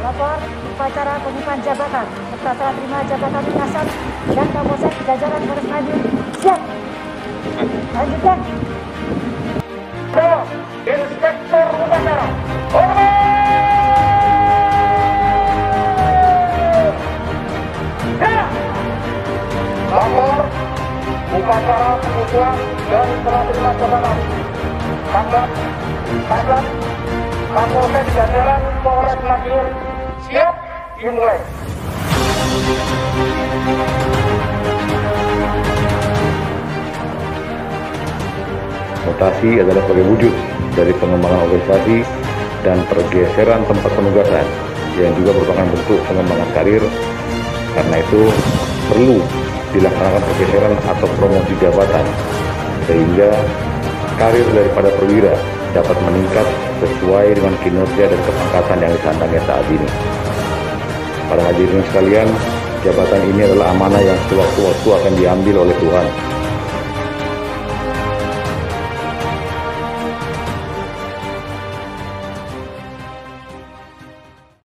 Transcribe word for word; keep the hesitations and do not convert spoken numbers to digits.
Lapor upacara pengukuhan jabatan serta serah terima jabatan lintasan dan Kapolsek jajaran Polres Madiun. Siap. Lanjutkan. Inspektur upacara. Lapor upacara pengukuhan dan serah terima jabatan tanggal empat belas Kapolsek jajaran Polres Madiun. Siap, dimulai. Mutasi adalah sebagai wujud dari pengembangan organisasi dan pergeseran tempat penugasan yang juga merupakan bentuk pengembangan karir. Karena itu perlu dilaksanakan pergeseran atau promosi jabatan sehingga karir daripada perwira dapat meningkat sesuai dengan kinerja dan kepangkatan yang disandangnya saat ini. Para hadirin sekalian, jabatan ini adalah amanah yang sewaktu-waktu akan diambil oleh Tuhan.